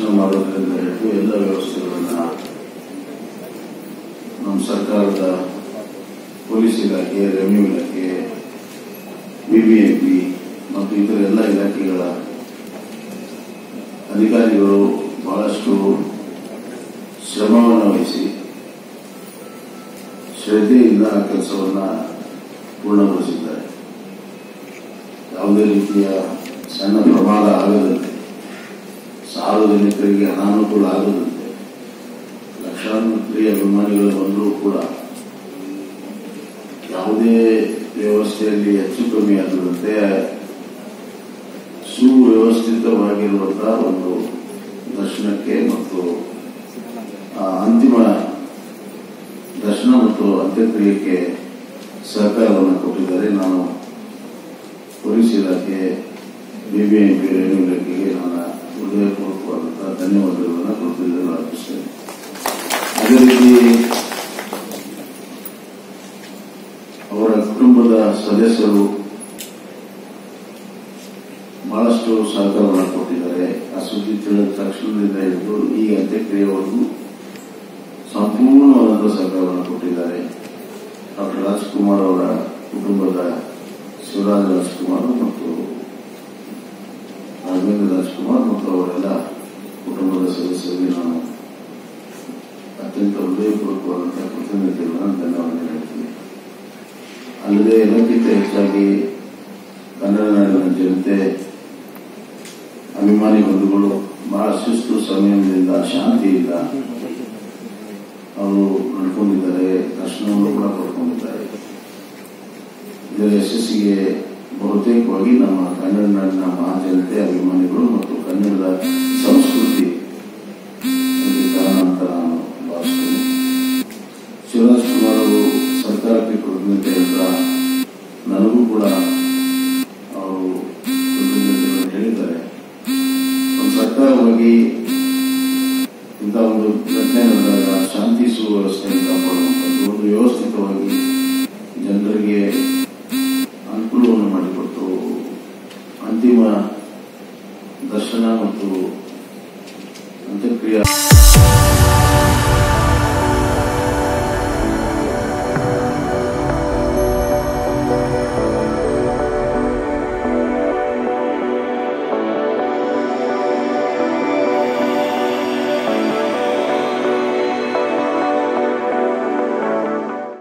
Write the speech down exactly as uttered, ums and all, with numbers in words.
ಮಾಡೋದ್ರಿಂದ ಹಿಡಿದು ಎಲ್ಲ ವ್ಯವಸ್ಥೆಗಳನ್ನು ನಮ್ಮ ಸರ್ಕಾರದ ಪೊಲೀಸ್ ಇಲಾಖೆ, ರೆವಿನ್ಯೂ ಇಲಾಖೆ, ಬಿಬಿಎಂಪಿ ಮತ್ತು ಇತರ ಎಲ್ಲ ಇಲಾಖೆಗಳ ಅಧಿಕಾರಿಗಳು ಬಹಳಷ್ಟು ಶ್ರಮವನ್ನು ವಹಿಸಿ ಶ್ರದ್ಧೆಯಿಂದ ಆ ಕೆಲಸವನ್ನು ಪೂರ್ಣಗೊಳಿಸಿದ್ದಾರೆ. ಯಾವುದೇ ರೀತಿಯ ಸಣ್ಣ ಪ್ರಮಾದ ಆಗದಂತೆ, ಸಾರ್ವಜನಿಕರಿಗೆ ಅನಾನುಕೂಲ ಆಗದಂತೆ, ಲಕ್ಷಾಂತರ ಅಭಿಮಾನಿಗಳು ಬಂದರೂ ಕೂಡ ಯಾವುದೇ ವ್ಯವಸ್ಥೆಯಲ್ಲಿ ಹೆಚ್ಚು ಕಮ್ಮಿ ಆಗದಂತೆ ಸುವ್ಯವಸ್ಥಿತವಾಗಿರುವಂತಹ ಒಂದು ದರ್ಶನಕ್ಕೆ ಮತ್ತು ಅಂತಿಮ ದರ್ಶನ ಮತ್ತು ಅಂತ್ಯಕ್ರಿಯೆಗೆ ಸಹಕಾರವನ್ನು ಕೊಟ್ಟಿದ್ದಾರೆ. ನಾನು ಪೊಲೀಸ್ ಇಲಾಖೆ, ಬಿಬಿಎಂಪಿ, ರೆವಿನ್ಯೂ ಇಲಾಖೆಗೆ ನನ್ನ ಹೃದಯಪೂರ್ವಕವಾದಂತಹ ಧನ್ಯವಾದಗಳನ್ನು ಕೃತಜ್ಞತೆಗಳನ್ನು ಅರ್ಪಿಸುತ್ತೇನೆ. ಅದೇ ರೀತಿ ಅವರ ಕುಟುಂಬದ ಸದಸ್ಯರು ಬಹಳಷ್ಟು ಸಹಕಾರವನ್ನು ಕೊಟ್ಟಿದ್ದಾರೆ. ಆ ಸುದ್ದಿ ತಿಳಿದ ತಕ್ಷಣದಿಂದ ಹಿಡಿದು ಈ ಅಂತ್ಯಕ್ರಿಯೆವರೆಗೂ ಸಂಪೂರ್ಣವಾದ ಸಹಕಾರವನ್ನು ಕೊಟ್ಟಿದ್ದಾರೆ. ಡಾಕ್ಟರ್ ರಾಜ್ಕುಮಾರ್ ಅವರ ಕುಟುಂಬದ ಶಿವರಾಜ್ ರಾಜ್ಕುಮಾರ್ ಮತ್ತು ರಾಘವೇಂದ್ರ ರಾಜ್ಕುಮಾರ್ ಮತ್ತು ಅವರೆಲ್ಲ ಕುಟುಂಬದ ಸದಸ್ಯರಿಗೆ ನಾನು ಅತ್ಯಂತ ಹೃದಯಪೂರ್ವಕವಾದಂತಹ ಕೃತಜ್ಞತೆಗಳನ್ನು ಧನ್ಯವಾದ ಹೇಳ್ತೀನಿ. ಅಲ್ಲದೆ ಎಲ್ಲಕ್ಕಿಂತ ಹೆಚ್ಚಾಗಿ ಕನ್ನಡ ನಾಡಿನ ಜನತೆ, ಅಭಿಮಾನಿ ಬಂಧುಗಳು ಬಹಳ ಶಿಸ್ತು ಸಂಯಮದಿಂದ, ಶಾಂತಿಯಿಂದ ಅವರು ನಡ್ಕೊಂಡಿದ್ದಾರೆ. ದರ್ಶನವನ್ನು ಕೂಡ ಪಡ್ಕೊಂಡಿದ್ದಾರೆ. ಇದರ ಯಶಸ್ಸಿಗೆ ಬಹುತೇಕವಾಗಿ ನಮ್ಮ ಕನ್ನಡ ನಾಡಿನ ಮಹಾಜನತೆ, ಅಭಿಮಾನಿಗಳು ಮತ್ತು ಕನ್ನಡದ ಸಂಸ್ಕೃತಿ ಕಾರಣ ಅಂತ ನಾನು ಭಾವಿಸ್ತೇನೆ. ಶಿವರಾಜ್ ಕುಮಾರ್ ಅವರು ಸರ್ಕಾರಕ್ಕೆ ಕೃತಜ್ಞತೆ ಅಂತ ನನಗೂ ಕೂಡ ಅವರು ಕೃತಜ್ಞತೆಗಳನ್ನು ಹೇಳಿದ್ದಾರೆ. ಒಂದು ಸರ್ಕಾರವಾಗಿ ಇಂಥ ಒಂದು ಘಟನೆ ನಡೆದಾಗ ಶಾಂತಿ ಸುವ್ಯವಸ್ಥೆಯನ್ನು ಕಾಪಾಡುವಂಥದ್ದು, ಒಂದು ವ್ಯವಸ್ಥಿತವಾಗಿ ಜನರಿಗೆ ಅನುಕೂಲವನ್ನು ಮಾಡಿಕೊಟ್ಟು ಅಂತಿಮ ದರ್ಶನ ಮತ್ತು